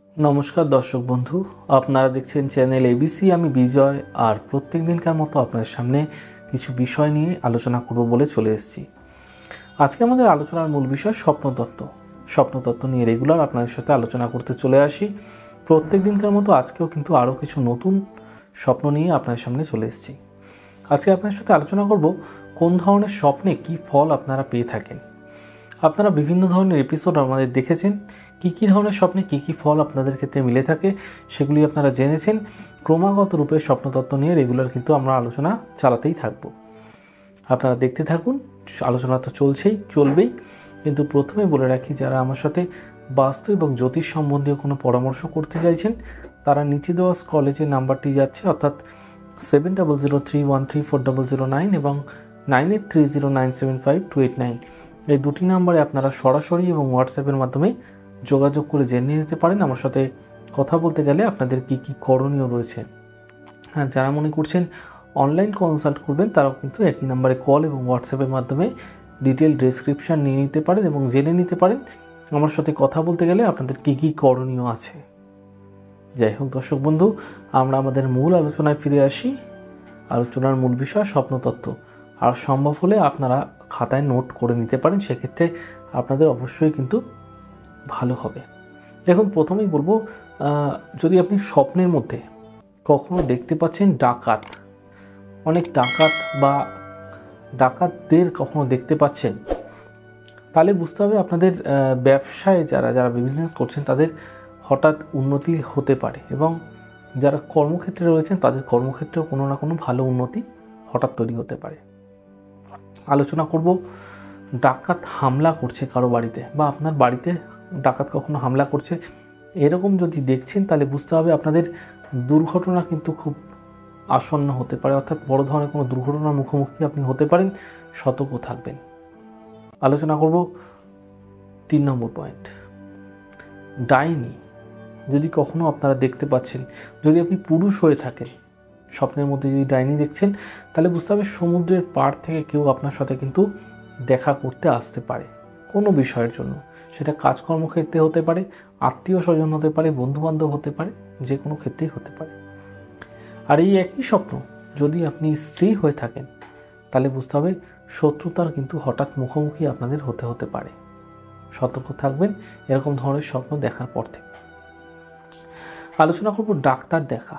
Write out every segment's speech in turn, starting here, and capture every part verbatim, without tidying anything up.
नमस्कार दर्शक बंधु आपनारा देखছেন चैनल एबीसी आमी बिजय और प्रत्येक दिनकार मतो आपनादेर सामने किछु विषय निये आलोचना करब बोले चले एसेछि। आजके आमादेर आलोचनार मूल विषय स्वप्नतत्त्व। स्वप्नतत्त्व निये रेगुलार आपनादेर साथे आलोचना करते चले आसि। प्रत्येक दिनकार मतो आजकेও किन्तु आरो किछु नतुन स्वप्न निये आपनादेर सामने चले एसेछि। आजके आपनादेर साथे आलोचना करब कोन धरनेर स्वप्ने कि फल आपनारा पेये थाकेन। আপনারা বিভিন্ন ধরনের এপিসোড আমাদের দেখেছেন, কি কি ধরনের স্বপ্নে কি কি ফল আপনাদের ক্ষেত্রে মিলে থাকে সেগুলি আপনারা জেনেছেন। ক্রমাগত রূপে স্বপ্নতত্ত্ব নিয়ে রেগুলার কিন্তু আমরা আলোচনা চালাতেই থাকব। আপনারা দেখতে থাকুন, আলোচনা তো চলছেই চলবেই। কিন্তু প্রথমে বলে রাখি, যারা আমার সাথে বাস্তু এবং জ্যোতিষ সম্বন্ধীয় কোনো পরামর্শ করতে চাইছেন তারা নিচে দেওয়া স্ক্রলে যে নাম্বারটি যাচ্ছে অর্থাৎ seven double zero three one three four double zero nine এবং nine eight three zero nine seven five two eight nine এই দুটি নম্বরে আপনারা সরাসরি এবং হোয়াটসঅ্যাপের মাধ্যমে যোগাযোগ করে জেনে নিতে পারেন আমার সাথে কথা বলতে গেলে আপনাদের কি কি করণীয় রয়েছে। আর যারা মনে করছেন অনলাইন কনসাল্ট করবেন তারাও কিন্তু একই নম্বরে কল এবং হোয়াটসঅ্যাপের মাধ্যমে ডিটেল ডেসক্রিপশন নিয়ে নিতে পারেন এবং জেনে নিতে পারেন আমার সাথে কথা বলতে গেলে আপনাদের কি কি করণীয় আছে। যাই হোক দর্শক বন্ধু, আমরা আমাদের মূল আলোচনায় ফিরে আসি। আলোচনার মূল বিষয় স্বপ্নতত্ত্ব। আর সম্ভব হলে আপনারা খাতায় নোট করে নিতে পারেন, সেক্ষেত্রে আপনাদের অবশ্যই কিন্তু ভালো হবে। দেখুন, প্রথমেই বলবো, যদি আপনি স্বপ্নের মধ্যে কখনো দেখতে পাচ্ছেন ডাকাত, অনেক ডাকাত বা ডাকাতদের কখনো দেখতে পাচ্ছেন, তাহলে বুঝতে হবে আপনাদের ব্যবসায় যারা যারা বিজনেস করছেন তাদের হঠাৎ উন্নতি হতে পারে এবং যারা কর্মক্ষেত্রে রয়েছেন তাদের কর্মক্ষেত্রেও কোনো না কোনো ভালো উন্নতি হঠাৎ তৈরি হতে পারে। আলোচনা করব ডাকাত হামলা করছে কারো বাড়িতে বা আপনার বাড়িতে ডাকাত কখনো হামলা করছে, এরকম যদি দেখছেন তাহলে বুঝতে হবে আপনাদের দুর্ঘটনা কিন্তু খুব আসন্ন হতে পারে, অর্থাৎ বড় ধরনের কোনো দুর্ঘটনার মুখোমুখি আপনি হতে পারেন, সতর্ক থাকবেন। আলোচনা করব তিন নম্বর পয়েন্ট, ডাইনি যদি কখনো আপনারা দেখতে পাচ্ছেন, যদি আপনি পুরুষ হয়ে থাকেন স্বপ্নের মধ্যে যদি ডাইনি দেখছেন তাহলে বুঝতে হবে সমুদ্রের পাড় থেকে কেউ আপনার সাথে কিন্তু দেখা করতে আসতে পারে কোনো বিষয়ের জন্য। সেটা কাজকর্ম ক্ষেত্রে হতে পারে, আত্মীয় স্বজন হতে পারে, বন্ধুবান্ধব হতে পারে, যে কোনো ক্ষেত্রেই হতে পারে। আর এই একই স্বপ্ন যদি আপনি স্ত্রী হয়ে থাকেন তাহলে বুঝতে হবে শত্রুতার কিন্তু হঠাৎ মুখোমুখি আপনাদের হতে হতে পারে। সতর্ক থাকবেন এরকম ধরনের স্বপ্ন দেখার পর থেকে। আলোচনা করব ডাক্তার দেখা।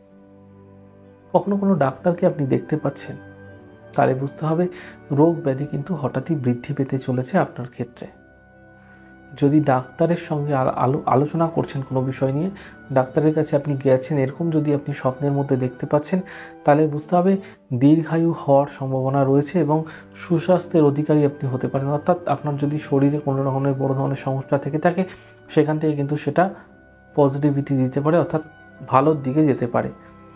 কখনো কোনো ডাক্তারকে আপনি দেখতে পাচ্ছেন তাহলে বুঝতে হবে রোগ ব্যাধি কিন্তু হঠাৎই বৃদ্ধি পেতে চলেছে আপনার ক্ষেত্রে। যদি ডাক্তারের সঙ্গে আলো আলোচনা করছেন কোনো বিষয় নিয়ে, ডাক্তারের কাছে আপনি গেছেন, এরকম যদি আপনি স্বপ্নের মধ্যে দেখতে পাচ্ছেন তাহলে বুঝতে হবে দীর্ঘায়ু হওয়ার সম্ভাবনা রয়েছে এবং সুস্বাস্থ্যের অধিকারী আপনি হতে পারেন। অর্থাৎ আপনার যদি শরীরে কোনো রকমের বড় ধরনের সমস্যা থেকে থাকে সেখান থেকে কিন্তু সেটা পজিটিভিটি দিতে পারে, অর্থাৎ ভালোর দিকে যেতে পারে।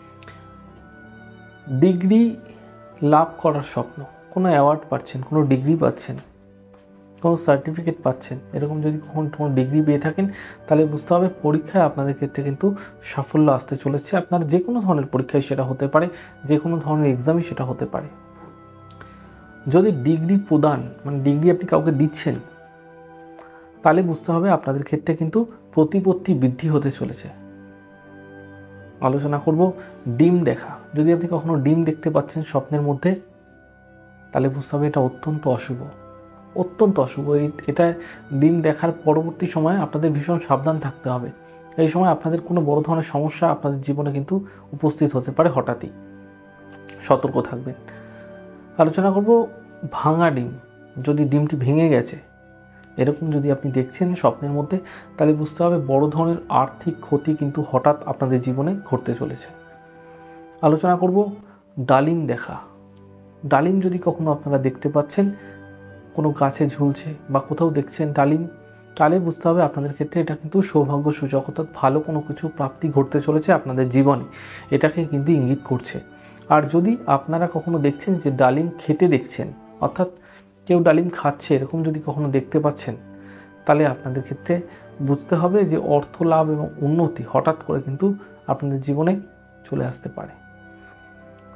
ডিগ্রি লাভ করার স্বপ্ন, কোনো অ্যাওয়ার্ড পাচ্ছেন, কোনো ডিগ্রি পাচ্ছেন, কোনো সার্টিফিকেট পাচ্ছেন, এরকম যদি কখনো কোনো ডিগ্রি পেয়ে থাকেন তাহলে বুঝতে হবে পরীক্ষায় আপনাদের ক্ষেত্রে কিন্তু সাফল্য আসতে চলেছে। আপনার যে কোনো ধরনের পরীক্ষায় সেটা হতে পারে, যে কোনো ধরনের এক্সামই সেটা হতে পারে। যদি ডিগ্রি প্রদান মানে ডিগ্রি আপনি কাউকে দিচ্ছেন তাহলে বুঝতে হবে আপনাদের ক্ষেত্রে কিন্তু প্রতিপত্তি বৃদ্ধি হতে চলেছে। আলোচনা করব ডিম দেখা। যদি আপনি কখনো ডিম দেখতে পাচ্ছেন স্বপ্নের মধ্যে তাহলে বুঝতে হবে এটা অত্যন্ত অশুভ, অত্যন্ত অশুভ। এটা ডিম দেখার পরবর্তী সময়ে আপনাদের ভীষণ সাবধান থাকতে হবে। এই সময় আপনাদের কোনো বড় ধরনের সমস্যা আপনাদের জীবনে কিন্তু উপস্থিত হতে পারে হঠাৎই, সতর্ক থাকবেন। আলোচনা করব ভাঙা ডিম। যদি ডিমটি ভেঙে গেছে এরকম যদি আপনি দেখছেন স্বপ্নের মধ্যে তাহলে বুঝতে হবে বড় ধরনের আর্থিক ক্ষতি কিন্তু হঠাৎ আপনাদের জীবনে ঘটতে চলেছে। আলোচনা করব ডালিম দেখা। ডালিম যদি কখনো আপনারা দেখতে পাচ্ছেন কোনো গাছে ঝুলছে বা কোথাও দেখছেন ডালিম, তাহলে বুঝতে হবে আপনাদের ক্ষেত্রে এটা কিন্তু সৌভাগ্য সূচক, অর্থাৎ ভালো কোনো কিছু প্রাপ্তি ঘটতে চলেছে আপনাদের জীবনে, এটাকে কিন্তু ইঙ্গিত করছে। আর যদি আপনারা কখনো দেখছেন যে ডালিম খেতে দেখছেন, অর্থাৎ কেউ ডালিম খাচ্ছে, এরকম যদি কখনো দেখতে পাচ্ছেন তাহলে আপনাদের ক্ষেত্রে বুঝতে হবে যে অর্থ লাভ এবং উন্নতি হঠাৎ করে কিন্তু আপনাদের জীবনে চলে আসতে পারে।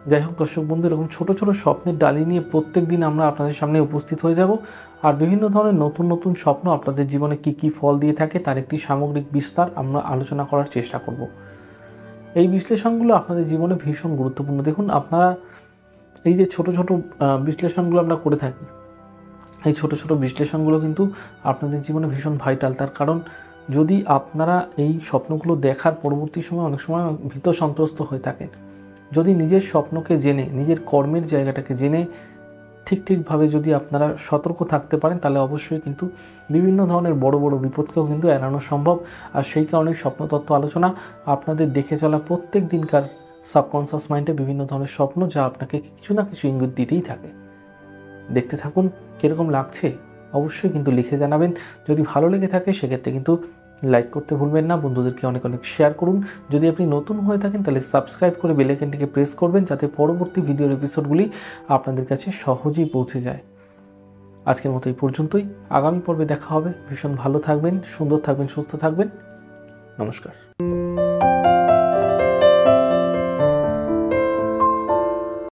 যাই হোক দর্শক বন্ধু, এরকম ছোটো ছোটো স্বপ্নের ডালি নিয়ে প্রত্যেক দিন আমরা আপনাদের সামনে উপস্থিত হয়ে যাব আর বিভিন্ন ধরনের নতুন নতুন স্বপ্ন আপনাদের জীবনে কী কী ফল দিয়ে থাকে তার একটি সামগ্রিক বিস্তার আমরা আলোচনা করার চেষ্টা করব। এই বিশ্লেষণগুলো আপনাদের জীবনে ভীষণ গুরুত্বপূর্ণ। দেখুন, আপনারা এই যে ছোট ছোট বিশ্লেষণগুলো আমরা করে থাকি, এই ছোট ছোট বিশ্লেষণগুলো কিন্তু আপনাদের জীবনে ভীষণ ভাইটাল। তার কারণ যদি আপনারা এই স্বপ্নগুলো দেখার পরবর্তী সময় অনেক সময় ভীত সন্ত্রস্ত হয়ে থাকেন, যদি নিজের স্বপ্নকে জেনে, নিজের কর্মের জায়গাটাকে জেনে ঠিক ঠিকভাবে যদি আপনারা সতর্ক থাকতে পারেন, তাহলে অবশ্যই কিন্তু বিভিন্ন ধরনের বড় বড় বিপদকেও কিন্তু এড়ানো সম্ভব। আর সেই কারণে স্বপ্নতত্ত্ব আলোচনা আপনাদের দেখে চলা প্রত্যেক দিনকার সাবকনসিয়াস মাইন্ডে বিভিন্ন ধরনের স্বপ্ন, যা আপনাকে কিছু না কিছু ইঙ্গিত দিতেই থাকে। দেখতে থাকুন, কীরকম লাগছে অবশ্যই কিন্তু লিখে জানাবেন। যদি ভালো লেগে থাকে সেক্ষেত্রে কিন্তু লাইক করতে ভুলবেন না, বন্ধুদেরকে অনেক অনেক শেয়ার করুন। যদি আপনি নতুন হয়ে থাকেন তাহলে সাবস্ক্রাইব করে বেল আইকনটিকে প্রেস করবেন, যাতে পরবর্তী ভিডিওর এপিসোডগুলি আপনাদের কাছে সহজেই পৌঁছে যায়। আজকের মতো এই পর্যন্তই, আগামী পর্বে দেখা হবে। ভীষণ ভালো থাকবেন, সুন্দর থাকবেন, সুস্থ থাকবেন। নমস্কার।